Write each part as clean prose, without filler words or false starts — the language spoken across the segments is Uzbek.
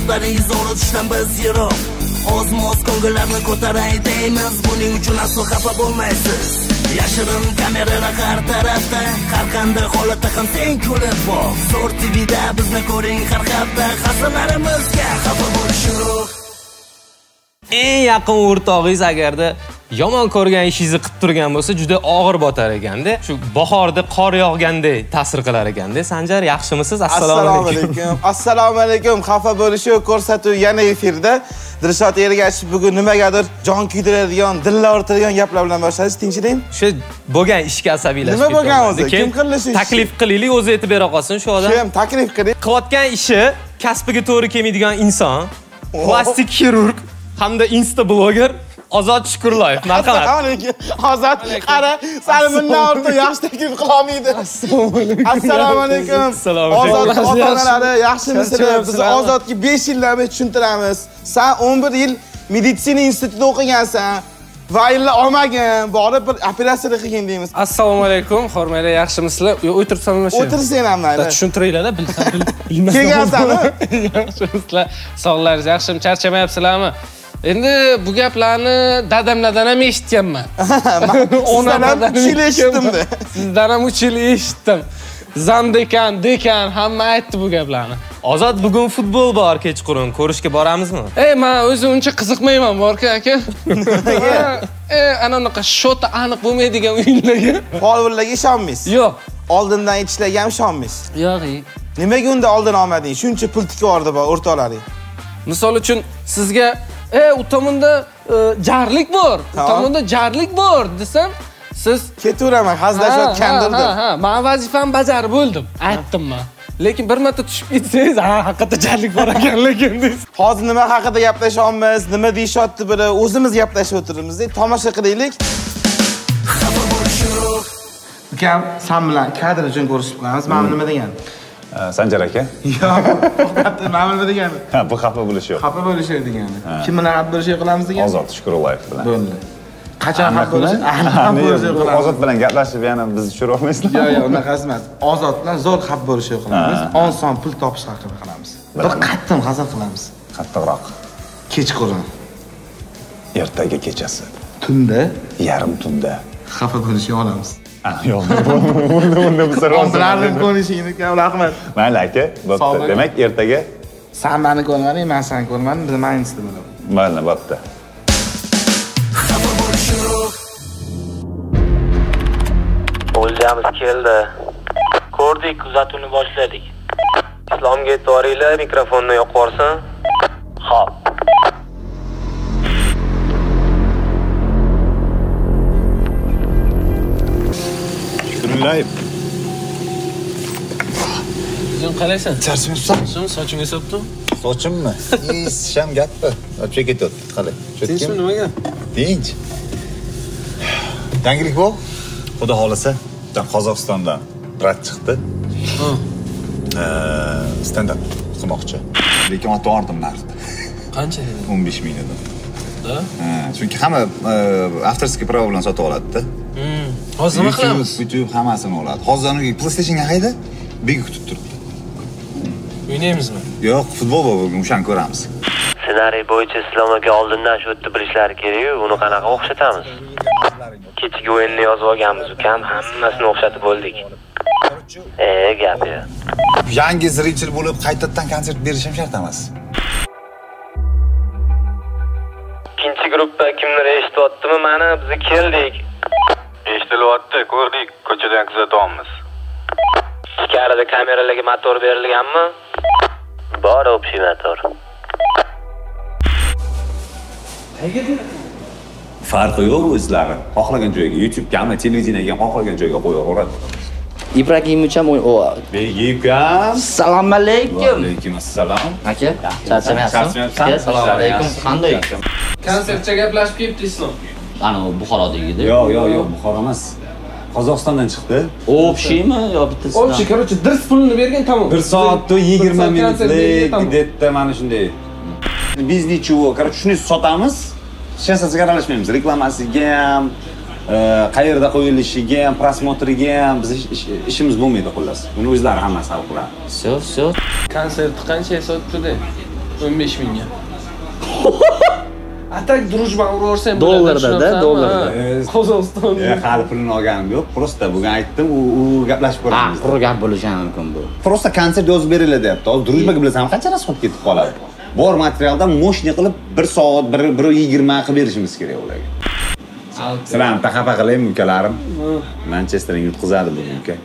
so'zlaring zo'r tushdan biz yiroq. O'z-moz ko'ngillarni ko'taray deymiz, buning uchun aslo xafa bo'lmaysiz. Yashirin kameralar har tarafda, har qanday holatda ham sen kulib boq. Zo'r TVda bizni ko'ring har hafta, hassalarimizga xafa bo'lish yo'q. Eng yaqin o'rtog'ingiz agarda yomon ko'rgan ishingizni qilib turgan bo'lsa, juda og'ir botar ekanda. Shu bahorda qor yog'gandek ta'sir qilar ekanda. Sanjar, yaxshimisiz? Assalomu alaykum. Assalomu alaykum. Xafa bo'lish yo'q, ko'rsatuv yana efirda. Dilshod Ergashev bugun nimagadir jon kuydiradigan, dillar o'rtadigan gaplar bilan boshladiz. Tinchlik. Shu bo'lgan ishga asabiylashib ketdi. Nima bo'lgan o'zi? Kim qilishi? Taklif qilaylik, o'zi aytib bera qolsin shu odam. Kim taklif qiling? Qilayotgan ishi kasbiga to'g'ri kelmaydigan inson, plastik xirurg hamda insta bloger Ozod Shukurlayev. Marhamat. Ozod, qara, seni bundan ortiq yaxshi taklif qila olmaydi. Assalomu alaykum. Ozod ota-onalari, yaxshimisizlar? Biz Ozodga 5 yildan beri tushuntiramiz. Sen 11 yil meditsina institutida o'qigansan. Vayillar olmagin, borib bir operatsiya qilgin deymiz. Assalomu alaykum, hormaylar, yaxshimisizlar? O'tiribsanmi shu? O'tirsan ham mayli. Tushuntiringlar-da, bilmasam. Kelgansanmi? Yaxshimisizlar? Sog'laringiz yaxshimi? Charchamayapsizlarmi? Endi bu gaplarni dadamlardan ham eshitganman. Onamdan 3 yil eshitdim-da. Sizdan ham 3 yil eshitdim. Zamdekan, dekan hamma aytdi bu gaplarni. Ozod, bugun futbol bor kechqurun. Ko'rishga boramizmi? Men o'zim uncha qiziqmayman borka aka. Ana unaqa shoti aniq bo'lmaydigan o'yinlarga. Folbirlarga ishonmaysiz? Yo'q. Oldindan aytishlariga ham ishonmaysiz? Yo'q. Nimaga unda oldin olmading? Shuncha pul tikordi bor o'rtoqlaring. Misol uchun sizga u tomonda jarlik bor, u tomonda jarlik bor desam, siz ketaveraman, hazillashayotgandirdim. Men vazifamni bajarib bo'ldim, aytdimman. Lekin bir marta tushib ketsangiz, haqiqatda jarlik bor ekan lekin deysiz. Hozir nima haqida gaplashyapmiz, nima deyishyapti biri, o'zimiz gaplashib o'tiribmiz. Tomosha qilaylik. Xafa bo'lish yo'q. Ukam, sen bilan kadr uchun ko'rishib qolamiz. Men nima degan? Sanjar aka? Yo'q, to'xtatdi, men nima degani? Bu xafa bo'lish yo'q. Xafa bo'lish yo'q degani. Kim bilan xafa bo'lish yo'q qilamiz degan? Ozod Shukurlayev bilan. Bo'ldi. Qachon xafa bo'lish? Aniq bo'lish yo'q qilamiz. Ozod bilan gaplashib, yana bizni tushira olmaysizlar? Yo'q, unaqasi emas. Ozod bilan zo'r xafa bo'lish yo'q qilamiz. Oson pul topish haqida qilamiz. Bir qattiq hazil qilamiz. Qattiqroq. Kechqurun. Ertaga kechasi. Tunda, yarim tunda. Xafa bo'lishga olamiz. Yo'q, unda biz rozlarni ko'rishingni kam rahmat. Mayli aka, bo'pti. Demak, ertaga sen meni ko'rmading, men seni ko'rmadim, biz maynisda bo'lamiz. Mayli, bo'pti. Xafa bo'lish yo'q. O'ljamiz keldi. Ko'rdik, kuzatuvni boshladik. Islomga e'tiboringlar, mikrofonni yoqib yuborsin. Xo'p. Shukurlayev. Sen qalaysan? Charchamayapsan? Soching esopti? Sochimmi? Sham gapmi? Ochib ketyapti. Qalay. Tinchmi, nimaga? Tinch. Yangilik bor? Xudo xolasa, Qozog'istondan rad chiqdi. Stand up qilmoqchi. Lekin ota-ordim narxi. Qancha? 15 ming dedim. Da? Chunki hamma avtorskiy pravo bilan sotib oladi-da. Hozir nima qilamiz? YouTube hammasini oladi. Hozir uni PlayStationga hayda, bek kutib turibdi. O'ynaymizmi? Yo'q, futbol bor, o'shani ko'ramiz. Ssenariy bo'yicha Islom aka oldindan shu yerda bilishlari kerak-ku, uni qanaqa o'xshatamiz? Kechki o'yinni yozib olganmiz, ukam, hammasini o'xshatib bo'ldik. Gap ya. Yangi zrechil bo'lib, qaytadan konsert berish ham shart emas. Ikkinchi guruhda kimlar eshityaptimi? Mana biz keldik. Eshitilyapti, ko'rdik, ko'chadan kuzatyapmiz. Ichkarida kameralarga motor berilganmi? Bor общий motor. Farqi yo'q o'zlari. Xohlagan joyga, YouTube-ga, hamma televideniyega xohlagan joyga qo'yaveradi. Ibragimovic ham Begikam. Assalomu alaykum. Va alaykum assalom. Aka, charchamayapsizmi? Assalomu alaykum. Qanday? Konsertcha gaplashib kelibdi Islom. Ana Buxorodagida. Yo'q, Buxoro emas. Qozog'istondan chiqdi. Общийmi yo bittasi? Общий, короче, dars pulini bergan tamom. 1 soat 20 minutlik debdi mana shunday. Biznechivo, короче, shuni sotamiz. Hech narsasiga aralashmaymiz. Reklamasiga ham, qayerda qo'yilishiga ham, prosmotriga ham biz ishimiz bo'lmaydi xullas. Uni o'zlari hammasi hal qiladi. Все. Konsertni qanchaga sotdi? 15 mingga. Atak drujban uraversam dollarda, dollarda. Qozog'istonda. Hali pulini olganim yo'q. Prosta bugun aytdim, u gaplashib ko'ramiz. Quruq gap bo'lishi mumkin bu. Prosta konsert yozib beriladi deyapti. Hozir drujbaga bilasan qancha rasxod ketib qoladi. Bor materialdan moshni qilib 1 soat 1:20 qilib berishimiz kerak ularga. Sizlarni taxafa qilaymi ukalarim? Manchesterning yutqizadi bugun uka.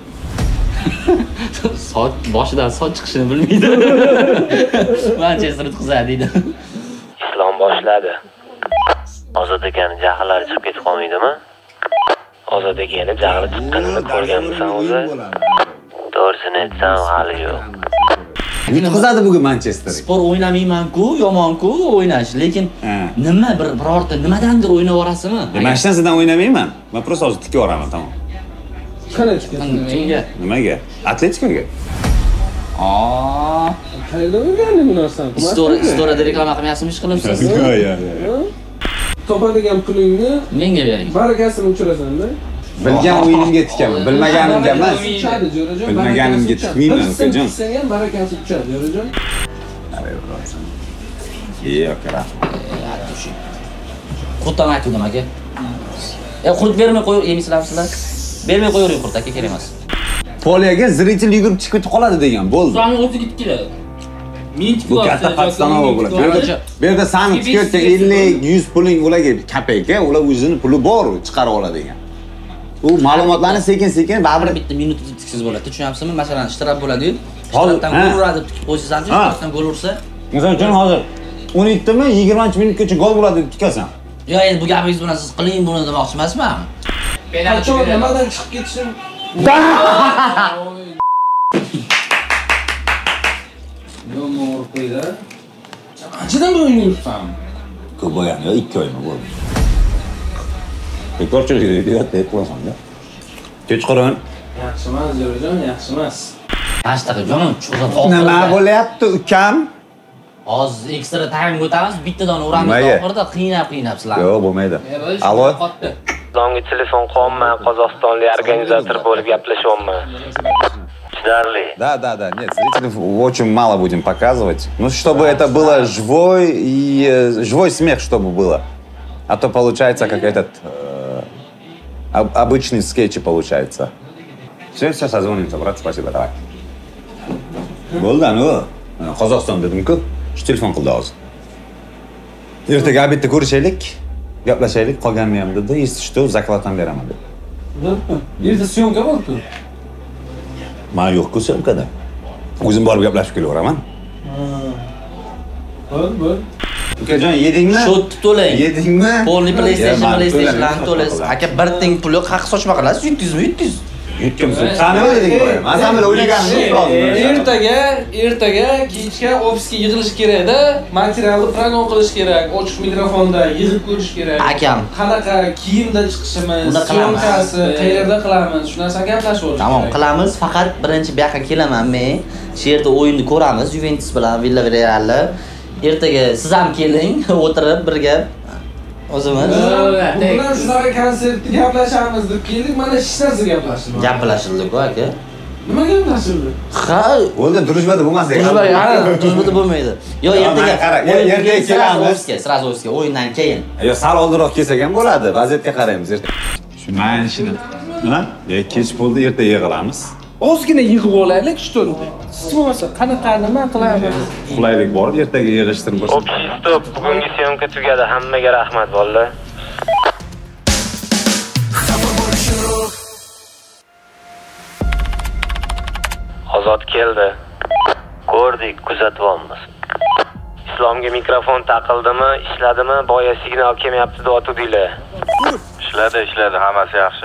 Soat boshidan soat chiqishini bilmaydi. Manchester yutqizadi deydi. Islom boshladi. Ozod akani jahllari chiqib ketib qolmaydimi? Ozod akani jahli chiqqanini ko'rganmisan o'zi? To'g'risini aytsam hali yo'q. Yutqizadi bugun Manchester. Spor o'ynamayman-ku, yomon-ku o'ynash, lekin nima birorta nimadandir o'ynab yorasizmi? Men hech narsadan o'ynamayman. Men prosta hozir tikib yoraman, tamom. Qani tikasiz? Kimga? Nimaga? Atletikoga. Qayerda o'rganding bu narsani? Istoriyada reklama qilmayapsizmi, ish qilyapsiz? Yo'q. Topadigan pulingni Menga bering. barakasini uchirasan-da. Bilgan o'yinimga tikaman, bilmaganimga emas. Uchadi, Jo'rajon. Bilmaganimga tikmayman, ukajon. Sen ham barakasi uchadi, Jo'rajon. Yo'q, kara. Qurtdan aytdim aka. Qurt bermay qo'yur, yemaysizlar. Bermay qo'yavering qurt aka, kerak emas. Poliyaga zritel yugurib chiqib ketib qoladi degan, bo'ldi. Sani o'zi ketib keladi. Bu katta qatlanova bo'ladi. Bu yerda sani tikayotgan 50-100 puling ularga kapayka, ular o'zining puli bor, chiqarib oladi degan. U ma'lumotlarni sekin-sekin baribir bitta minut tiksiz bo'ladi. Tushunyapsizmi? Masalan, ishtirok bo'ladi-yu. Ishtirokdan gol uradi deb tikib qo'ysangiz, ishtirokdan gol ursa, misol uchun hozir 17mi 20-minutgacha gol bo'ladi deb tikasan. Yo'q, endi bu gapingiz bilan siz qiling buni demoqchi emasman. Qachon nimadan chiqib ketishim? Yomon qo'yda. Qanchadan o'yin yuribsan? Ko'p bo'lgani yo'q, 2 oymi bo'ldi. Bekorchilik deyapti, aytmasam-da. Kechqurun. Yaxshi emas, Jo'rajon, yaxshi emas. Hashtaga jonim, cho'zib Nima bo'lyapti, ukam? Hozir ekstra time o'tamiz, bittadan uramiz oxirida qiynab sizlar. Yo'q, bo'lmaydi. Alo. Islomga telefon qilman, Qozog'istonlik organizator bo'lib gaplashyapman. Chidarli. Да. Нет, зрителей очень мало будем показывать. Ну, чтобы это было живой смех, чтобы было. А то получается как этот обычный скетч получается. Все, созвонимся, брат, спасибо, давай. Bo'ldi, anu Qozog'iston dedim-ku, shu telefon qildi hozir. Ertaga obedda ko'rishaylik, gaplashaylik, qolganini ham dedi, eshitishdi, zakladdan beraman dedi. Yerda syomka bor-ku. Men yo'q-ku syomkada. O'zim borib gaplashib kelaveraman. Bo'l. Ukajon, yedingmi? Shotni to'lang. Yedingmi? Polni PlayStation'larni to'laysiz. Aka bir teng pul yo'q, haq sochma qilasiz, 700. Yutdimsiz. Qani o'ylading bu? Men ham bilan o'ylaganim yo'q. Ertaga kechga ofisga yig'ilish kerak-da, materialni program qilish kerak, ochiq mikrofonda yig'ib ko'rish kerak. Akam, qanaqa kiyimda chiqishimiz, syomkasi, qayerda qilamiz, shu narsani gaplashib olamiz. Tamam, qilamiz, faqat birinchi bu yoqqa kelaman men. Shu yerda o'yinni ko'ramiz, Juventus bilan Villarealni. Ertaga siz ham keling, o'tirib birga o'zimiz. Bugun shunaqa konsertda gaplashamiz deb keldik, mana hech narsa gaplashdik. Gaplashildi-ku aka. Nima gaplashildi? Ha, O'lda durishmada bo'lmasa. Durishmada bo'lmaydi. Yo, ertaga kelamiz. Sразу ofisga, o'yindan keyin. Yo, sal oldinroq kelsak ham bo'ladi. Vaziyatga qaraymiz. Shu mana shuni. Nima? Kech bo'ldi, erta yig'ilamiz. Ozgina yig'ib olaylik shu to'rda. Siz bo'lmasa qanaqa nima qilamiz? Qulaylik bor, ertaga yig'ishtirib bo'lsin. Stop, bugungi syomka tugadi. Hammaga rahmat, bolalar. Ozod keldi. Ko'rdik, kuzatyapmiz. Islomga mikrofon taqildimi, ishladimi? Boya signal kelmayapti deb aytuvdinglar. Ishladi, hammasi yaxshi.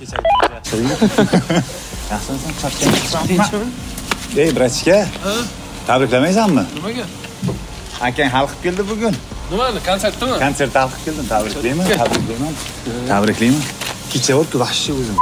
Yaxshimisan, charchamaysanmi? Ey, bratishka. Tabriklamaysanmi? Nimaga? Akang hal qilib keldi bugun. Nimani? Konsertdami? Konsertda hal qilib keldim, tabriklayman. Kecha o'tdi, vahshiy o'zim.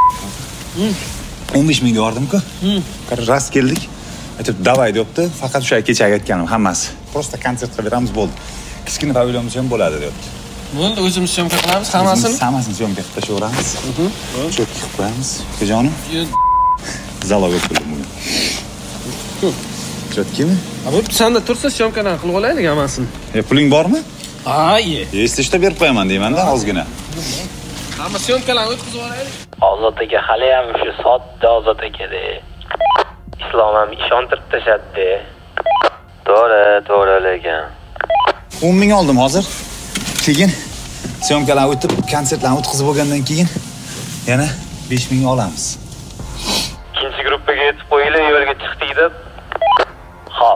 15 mingga bordim-ku. Rast keldik. Aytib, "Davay" deyapti. Faqat o'sha kechaga aytganim hammasi. Prosta konsert qilib beramiz, bo'ldi. Kichkina pavilyonimiz ham bo'ladi, deyapti. Bo'ldi, o'zimiz syomka qilamiz, hammasini. Hammasini syomka qilib tashlayveramiz. Cho'kka qilib qo'yamiz. Ukajonim. Zaloga keldim bugun. Chotkimi? Bu senda tursa syomkadan qilib olaylik hammasini. Puling bormi? Ha, ye. Istishda berib qo'yaman deyman-da, ozgina. Hamma syomkalarni o'tkazib olaylik. Ozod aka hali ham shu sodda Ozod aka-da. Islom ham ishontirib tashadi. To'g'ri lekin. 10 ming oldim hozir. Keyin syomkalarni o'tib, konsertlarni o'tkazib bo'lgandan keyin yana 5 ming olamiz. Ikkinchi gruppaga yetib qo'yinglar, yo'lga chiqdik deb. Xo'p.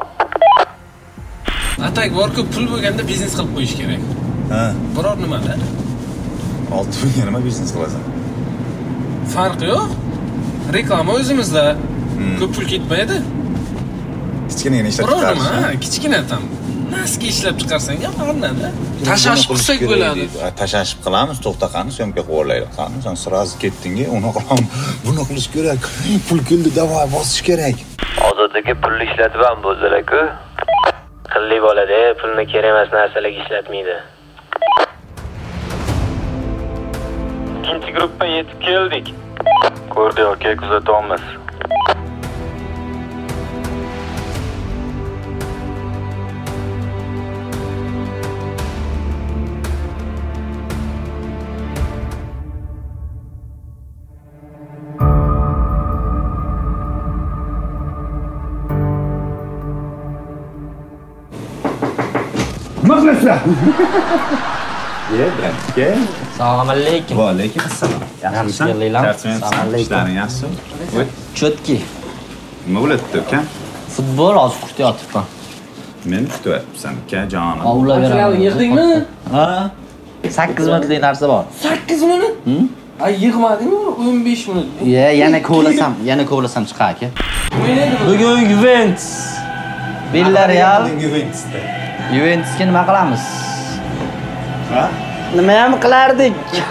Atak bor-ku, pul bo'lganda biznes qilib qo'yish kerak. Ha. Biror nimada. 6 mingga nima biznes qilasan? Farqi yo'q. Reklama o'zimizda. Ko'p pul ketmaydi. Kichkinagina ishlab chiqarish. Ha, kichkina tam. Naski ishlab chiqarsang ham qarnada. Tashashib qilsak bo'ladi. Tashashib qilamiz, to'xta qani, syomka qilib olaylik. Qani, sen sirazi ketding, uni qilaman. Buni qilish kerak. Pul keldi, davay bosish kerak. Ozod aka pulni ishlatib ham bo'ldilar-ku. Qilli bo'ladi, pulni kerak emas narsalarga ishlatmaydi. Ikkinchi gruppa yetib keldik. Ko'rdik aka, kuzatyapmiz. Nima qilasizlar? Gel. Assalomu alaykum. Va alaykum assalom. Yaxshimisan? Assalomu alaykum. Ishlaring yaxshimi? Voy, Chotki. nima bo'ladi uka? Futbol hozir kutayotibman. Meni kutyapsan uka, jonim. Ovulaveramiz. Yig'dingmi? Ha? 8 minutlik narsa bor. 8 minut? Ay, yig'madingmi? 15 minut. Yana kovlasam chiqar aka. Bugun Juventus. Villarreal. Juventusga nima qilamiz? Ha? Nima ham qilardik?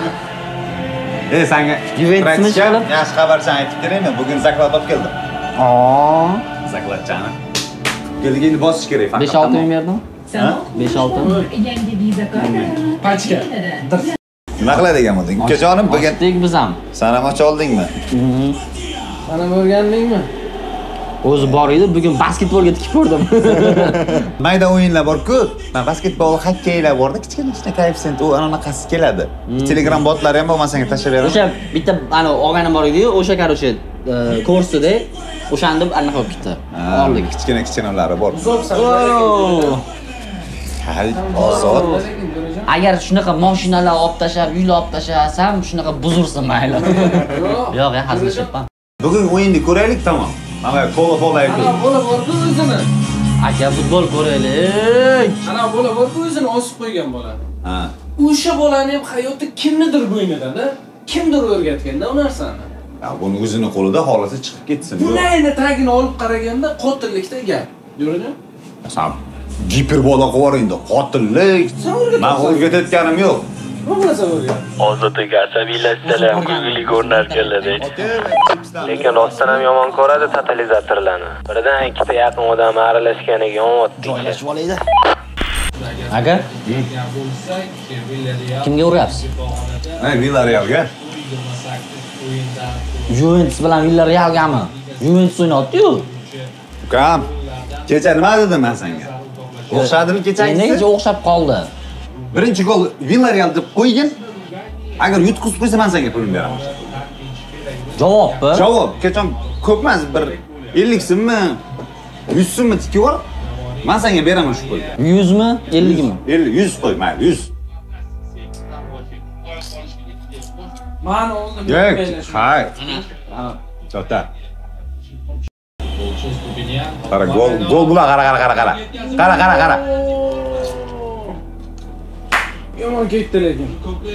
Senga Juventusni chiqib. Yaxshi xabarchani aytib beraymi? Bugun zaklad olib keldim. Zakladchani. Kelganda bosish kerak faqat. 5-6 ming berdim. 5-6. Yangi viza karta. Pachka. Nima qiladi ekan bu? Ukajonim bugun Ochdik biz ham. san ham och oldingmi? Mana o'rgandingmi? O'zi bor edi, bugun basketbolga tikib ko'rdim. Mayda o'yinlar bor-ku. Men basketbol, hokkeylar borda, kichkina koeffitsient u anaqasi keladi. Telegram botlari ham bo'lmasanga tashlab beraman. O'sha bitta ana olganim bor edi-yu, o'sha qarosha kursida o'shanda anaqa bo'lib ketdi. Oldik. Kichkinalari bor. Hal, ozod. Agar shunaqa mashinalar olib tashab, uylar olib tashasam, shunaqa buzursin mayli. Yo'q, hazillashyapman. Bugun o'yinni ko'raylik, tamom. Mana qo'la Ana bola bor-ku o'zini. Aka futbol ko'raylik. Ana bola bor-ku o'zini osib qo'ygan bola. Ha. O'sha bolani ham hayotda kimnidir bo'ynida-da, kimdir o'rgatganda u narsani. Ya buni o'zini qo'lida holati chiqib ketsin. Bunayni tagini olib qaraganda qotillikda gap. Ko'rdingmi? Sam giperbola qo'yaringda, qotillik. Men o'rgatayotganim yo'q. Nima qilasan o'rgat? Ozod aka asabiylashsalar ham kulgili ko'rinarkanlar. Lekin rostdan ham yomon ko'radi totalizatorlarni. Biridan ikkita yaqin odam aralashganiga yomon Joylashib olaydi. Aka? Kimga uryapsiz? Villarrealga. Juventus bilan Villarrealgami? Juventus o'ynayapti-yu. Ukam, kecha nima dedim men senga? O'xshadimi kechagisi? Nega o'xshab qoldi? Birinchi gol Villarreal deb qo'ygin. Agar yutqizib qo'ysa men senga pulni beraman. Javobmi? Javob, qachon ko'p emas, bir 50 so'mmi, 100 so'mmi tikib ol. Men senga beraman shu pulni. 100 mi, 50 mi? 50, 100 qo'y, mayli, 100. Mani o'zim. Yo'q, hay. To'xta. Qara, gol bular, qara. Yomon ketdi lekin.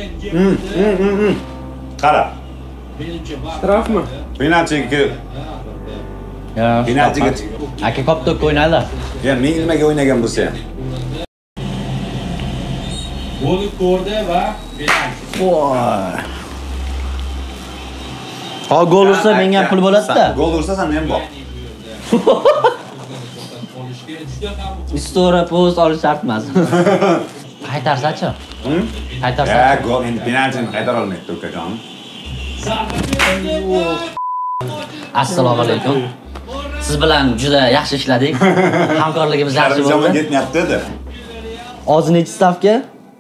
Qara. Strafmi? Penaltiga. Penaltiga. Aka koptok o'ynadi. Ya men nimaga o'ynagan bo'lsa ham. Golni ko'rdi va penalti. Ha, gol ursa menga pul bo'ladi-da. Gol ursa sen ham bor. Istora post olish shart emas. Qaytarsa-chi? Qaytarsa. Ya, gol endi penaltini qaytara olmaydi ukajon. Assalomu alaykum. Siz bilan juda yaxshi ishladik. Hamkorligimiz yaxshi bo'ldi. Zaman ketmayapti edi. Hozir nechi stavka?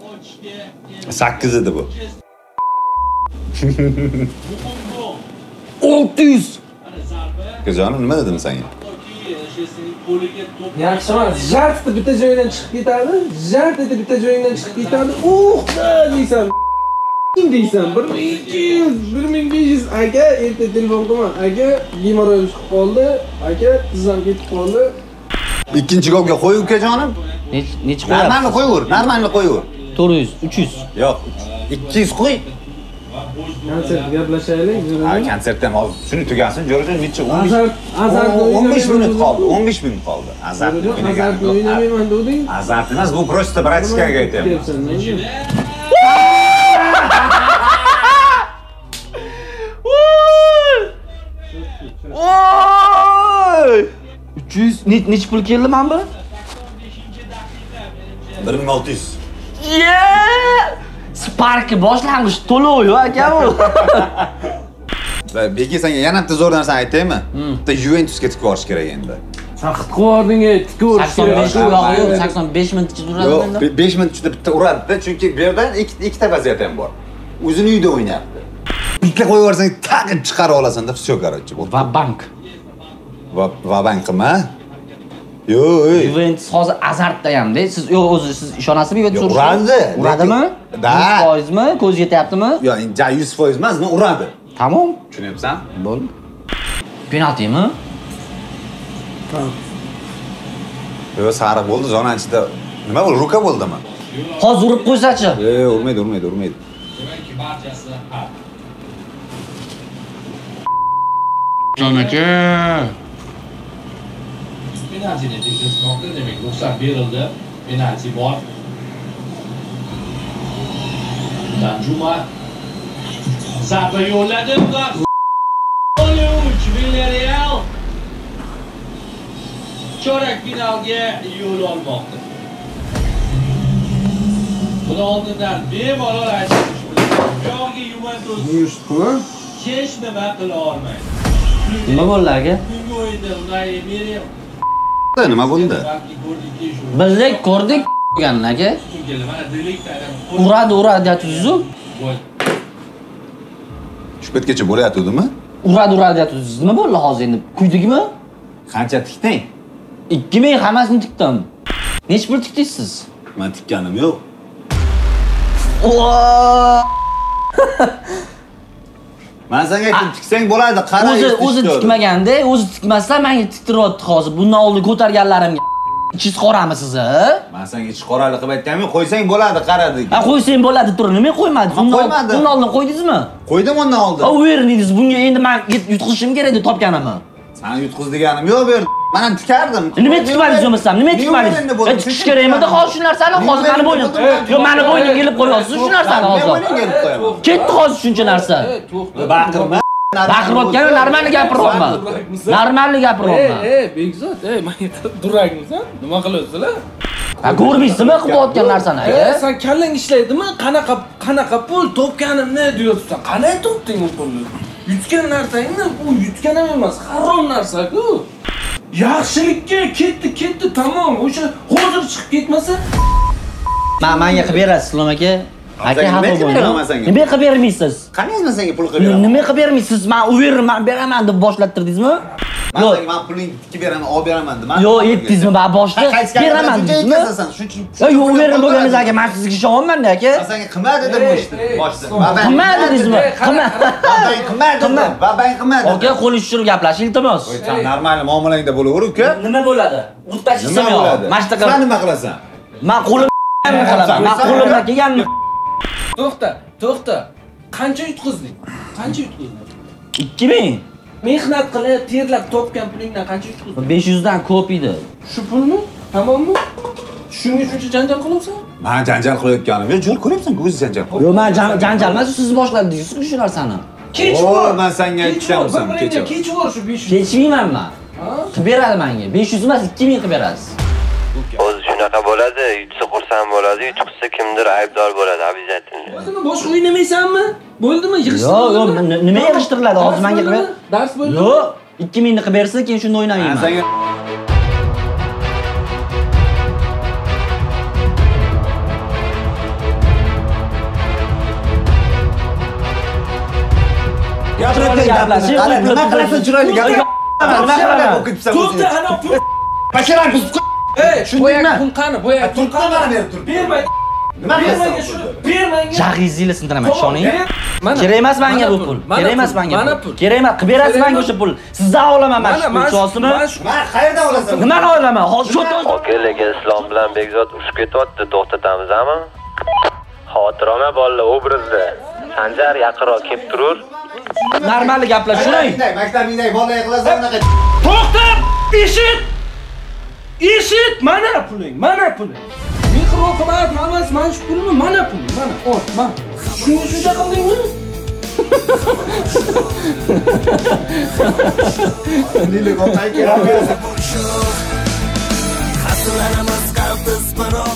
8 edi bu. 600. Kajonim nima dedim senga? Yaxshi emas. Jart etib bitta joydan chiqib ketadi. Jart etib bitta joydan chiqib ketadi. Deysan. Kim deysan? 1200, 1500 aka erta telefon qilman. Aka gemoroy chiqib qoldi. Aka tizam ketib qoldi. Ikkinchi golga qo'y ukajonim. Nechi qo'yapsiz? Normalni qo'yaver, normalni qo'yaver. 400, 300. Yo'q, 200 qo'y. Konsert gaplashaylik. Ha, konsertdan hozir shuni tugasin, jo'rajon necha 15 minut qoldi. 15 minut qoldi. Azart o'ynamayman deding. Azart emas, bu просто bratskaga aytaman. Oy! 300 necha pul keldi men bu? 1600. Spark boshlang'ich to'lov-yu aka bu. Va beki senga yana bitta zo'r narsani aytaymi? Bitta Juventusga tikib olish kerak endi. Sen qilib qo'yarding, tikib olish kerak. 85 minut ichida uradi endi. 5 minut ichida bitta uradi-da, chunki bu yerda ikkita vaziyat ham bor. O'zini uyda o'ynayapti. Bitta qo'yib yuborsang, taqib chiqarib olasan-da, всё, короче. Va bank. Va bankmi? Yo, Juventus hozir azartda ham-da. Siz o'zingiz ishonasizmi Juventus uradi? Uradimi? Da. 100%mi? Ko'z yetyaptimi? Yo'q, 100% emas, men uradi. Tamom. Tushunyapsan? Bo'ldi. Penaltimi? Yo'q, sariq bo'ldi, zona ichida. Nima bo'ldi? Ruka bo'ldimi? Hozir urib qo'ysa-chi? Urmaydi. Demakki barchasi haq. Jon aka. Penaltini tekshirishmoqda, demak ruxsat berildi. Penalti bor. Danjuma zarba yo'lladi. Villarreal chorak finalga yo'l olmoqda. Buni oldindan bemalol aytishimiz mumkin. Yo'g'i Juventus hech nima qila olmaydi. Nima bo'ldi aka? Bugungi o'yinda Unai Emery Nima bo'ldi? Bizlik ko'rdik degan aka. Uradi deyapsiz-ku. Shu paytgacha bo'layotdimi? Uradi deyapsiz. Nima bo'ldi hozir endi? Kuydingmi? Qancha tikding? 2000 hammasini tikdim. Nech pul tikdingiz siz? Men tikkanim yo'q. Men senga aytdim, tiksang bo'ladi, qara. O'zi tikmaganda, o'zi tikmasa menga tiktiryapti hozir. Bundan oldin ko'targanlarimga ichiz qorami sizni? Men senga ichiz qorali qilib aytganman, qo'ysang bo'ladi, qara dedim. Ha, qo'ysang bo'ladi, tur. Nima qo'ymadingiz? Bundan oldin qo'ydingizmi? Qo'ydim undan oldin. O, verdingiz. Bunga endi men yutqizishim kerak deb topganimni. Sen yutqiz deganim yo'q bu yerda. Men ham tikardim. Nima tikmadingiz o'masam? Nima tikmadingiz? Tikish kerakmi? Hozir shu narsani hozir meni bo'ynim. Yo'q, meni bo'ynim kelib qo'yasiz shu narsani hozir. Kelib qo'yaman. Ketdi hozir shuncha narsa. Baqirma. Baqirayotganim normalni gapiryapman. Normalni gapiryapman. Bekzod, men duragmisan? Nima qilyapsizlar? Ha, ko'rmaysizmi qilayotgan narsani? Sen kallang ishlaydimi? Qanaqa pul topganimni deyapsan. Qanday topding u pulni? Yutgan narsangni, bu yutganim emas, harom narsa-ku. Yaxshilikka ketdi, tamom. O'sha hozir chiqib ketmasa, menga qilib berasiz, Islom aka. Aka, nima qilib beraman senga? Nima qilib bermaysiz? Qaniysiz men senga pul qilib beraman? Nima qilib bermaysiz? Men u beraman, beraman deb boshlattirdingizmi? Yo'q, men pulingni tikib beraman, olib beraman dedim. Yo'q, aytdingizmi? Men boshda beraman dedingizmi? Yo'q, u beraman bo'lganingiz aka, men sizga ishonyapman-da aka. Men senga qilma dedim bu ishni boshda. Qilma dedingizmi? Qilma. Babang qilma dedi. Aka, qo'lingizni tushirib gaplashing, iltimos. Voy, sen normal muomalangda bo'laver, uka. Nima bo'ladi? Urib tashlaysam yo'q. Mashta qilib. Sen nima qilasan? Men qo'limdan qilaman. Men qo'limdan kelganini. To'xta. Qancha yutqizding? 2000. Mehnat qilib, terlab topgan pulingdan qancha yutqizding? 500 dan ko'p edi. Shu pulmi? Tamommi? Shunga shuncha janjal qilyapsan? Men janjal qilayotganim yo'q, jo'r ko'ryapsan-ku, o'zi janjal qilyapsan. Yo'q, men janjal emas, siz boshladingiz-ku shu narsani. Kechvor, men senga aytganman, kechvor shu 500. Kechmayman men. Qilib beradi menga. 500 emas, 2000 qilib berasiz. O'zi shunaqa bo'ladi, yutsa xursand bo'ladi, yutqizsa kimdir aybdor bo'ladi, обязательно. Bo'ldimi? Boshqa o'ynamaysanmi? Bo'ldimi? Yo'q, nima yig'ishtiriladi? Hozir menga qilib. Dars bo'ldimi? Yo'q, 2000 ni qilib bersin, keyin shunda o'ynayman. Nima qilasan chiroyli gap? Nima qilasan o'qitibsan? To'xta, ana pul. Basharan buzib qo'y. Boyaga pul qani? Boyaga pul qani? berib tur. Bermay. Nima qilasan? Bermanga. Jag'izingni sindiraman, ishoning. Kerak emas menga bu pul. Kerak emas menga. Kerak emas, qilib berasiz menga o'sha pul. Sizdan olaman mana shu pulchosini. Men qayerdan olasan? Nimani olaman? Hozir shu Aka, lekin Islom bilan Bekzod urushib ketyapti, to'xtatamizmi? Xotirona bolalar obrazda. Sanjar yaqinroq kelib turur. Normal gaplashuring. Maktabingdagi bolalar qilasan unaqa. To'xta! Eshit, mana puling, mana puling. Mikro qilib, mana shu pulni, mana puling, mana. Ol, mana. Shuni shuncha qildingmi? Nili qo'yay kerak. Haslarimiz qaltis biroq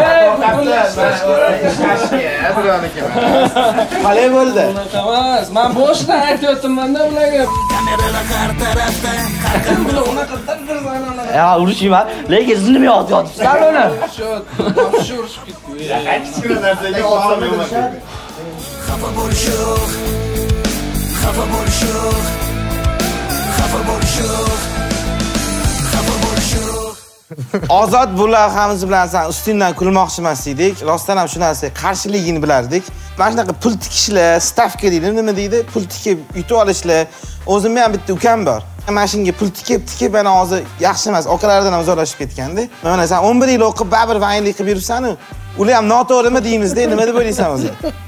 Qalay bo'ldi? Emas, men boshdan aytayotganman-da ularga. Kameralar har tarafda, har qanday Unaqa qildirsan ana. Ya urishmayman, lekin siz nima yotibsizlar uni? Shu urishib ketdi. Kichkina narsaga olsam yo'q. xafa bo'lish yo'q. Xafa bo'lish yo'q. Xafa bo'lish yo'q. Xafa bo'lish yo'q. Ozod bular hammamiz bilan san ustingdan kulmoqchi emas edik. Rostdan ham shu narsaga qarshiligini bilardik. Mana shunaqa pul tikishlar, stavka deydi, nima deydi? Pul tikib yutib olishlar. O'zimni ham bitta ukam bor. Mana shunga pul tikib ana hozir yaxshi emas, okalardan ham uzoqlashib ketganda. Mana sen 11 yil o'qib, baribir vayinlik qilib yuribsan-ku. Ular ham noto'g'rimi deymizda, nima deb o'ylaysan o'zi?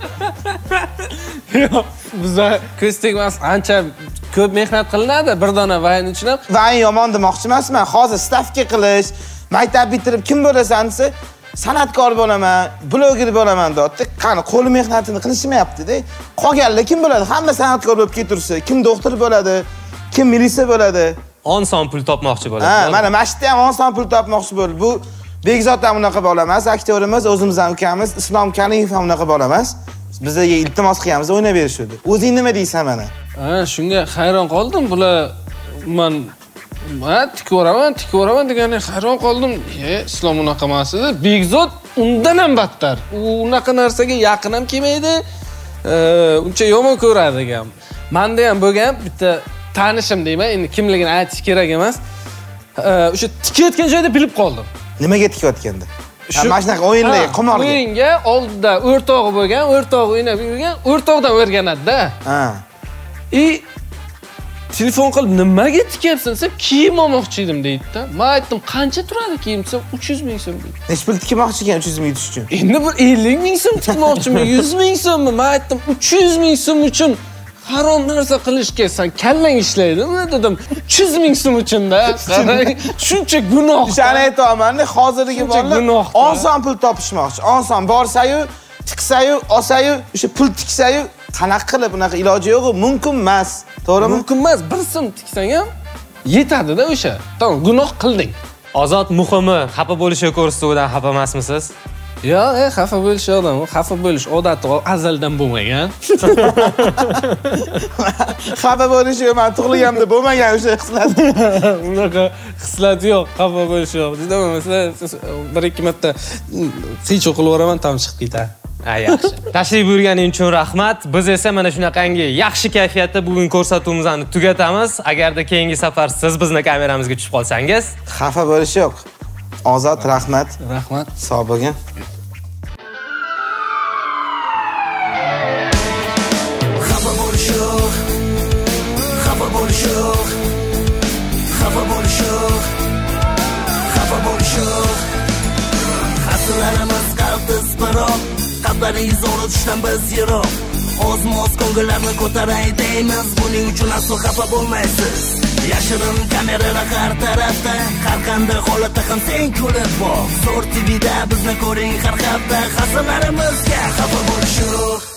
Yo'q, bizlar ko'z tegmas ancha ko'p mehnat qilinadi bir dona vayn uchun ham. Vayn yomon demoqchi emasman. Hozir stavka qilish, maktab bitirib kim bo'lasan desa, san'atkor bo'laman, bloger bo'laman deyapti. Qani qo'l mehnatini qilishmayapti-da. Qolganlar kim bo'ladi? Hamma san'atkor bo'lib ketursa, kim doktor bo'ladi, kim militsiya bo'ladi. Oson pul topmoqchi bo'ladi. Ha, mana mashitda ham oson pul topmoqchi bo'ldi. Bu Bekzod ham unaqa bola emas, aktyorimiz, o'zimiz ham ukamiz, Islom Karimov ham unaqa bola emas. Bizga iltimos qilganmiz, o'ynab berishdi. O'zing nima deysan mana? Ha, shunga hayron qoldim. Bular men tikoraman degani hayron qoldim. Islom unaqa emas edi. Bekzod undan ham battar. U unaqa narsaga yaqin ham kelmaydi. Uncha yomon ko'radi ham. Menda ham bo'lgan bitta tanishim deyman, endi kimligini aytish kerak emas. O'sha tikayotgan joyda bilib qoldim. Nimaga tikayotganda? Mana shunaqa o'yinlarga, qimorga. O'yinga oldida o'rtog'i bo'lgan, o'rtog'i o'ynab yurgan, o'rtoqdan o'rganadi-da. Ha. Telefon qilib nimaga tikyapsan desa, kiyim olmoqchi edim deydi-da. Men aytdim, qancha turadi kiyim desa, 300 ming so'm deydi. Nech pul tikmoqchi ekan 300 ming yutish uchun? Endi bir 50 ming so'm tikmoqchimi, 100 ming so'mmi? Men aytdim, 300 ming so'm uchun harom narsa qilishga sen kallang ishlaydimi dedim. 300 ming so'm uchun-da. Qarang, shuncha gunoh. Shuni aytaman-da, hozirgi bolalar oson pul topishmoqchi. Oson borsa-yu, tiksa-yu, olsa-yu, o'sha pul tiksa-yu, qanaqa qilib bunaqa iloji yo'q, mumkin emas. To'g'rimi? Mumkin emas. Bir so'm tiksang ham yetadi-da o'sha. Tamam, gunoh qilding. Ozod muhimi, xafa bo'lishga ko'rsatuvidan xafa emasmisiz? Yo'q, xafa bo'lish odam, xafa bo'lish odati azaldan bo'lmagan. Xafa bo'lish yo'q, men tug'ilganimda bo'lmagan o'sha xislat. Unaqa xislat yo'q, xafa bo'lish yo'q. Juda bo'lmasa, bir ikki marta qiyichuv qilib yuboraman, tam chiqib ketadi. Ha, yaxshi. Tashrif buyurganing uchun rahmat. Biz esa mana shunaqangi yaxshi kayfiyatda bugun ko'rsatuvimizni tugatamiz. Agarda keyingi safar siz bizni kameramizga tushib qolsangiz, xafa bo'lish yo'q. Ozod, rahmat. Rahmat. Sog' bo'lgin. Xafa bo'lish yo'q. Xafa bo'lish yo'q. Xafa bo'lish yo'q. Xafa bo'lish yo'q. Haslarimiz qaltis biroq, qalblaringiz unutishdan biz yiroq. Oz-moz ko'ngillarni ko'taray deymiz, buning uchun aslo xafa bo'lmaysiz. Yashirin kameralar har tarafda, har qanday holatda ham sen kulib boq. Zo'r TVda bizni ko'ring har hafta, hasalarimizga xafa bo'lish yo'q.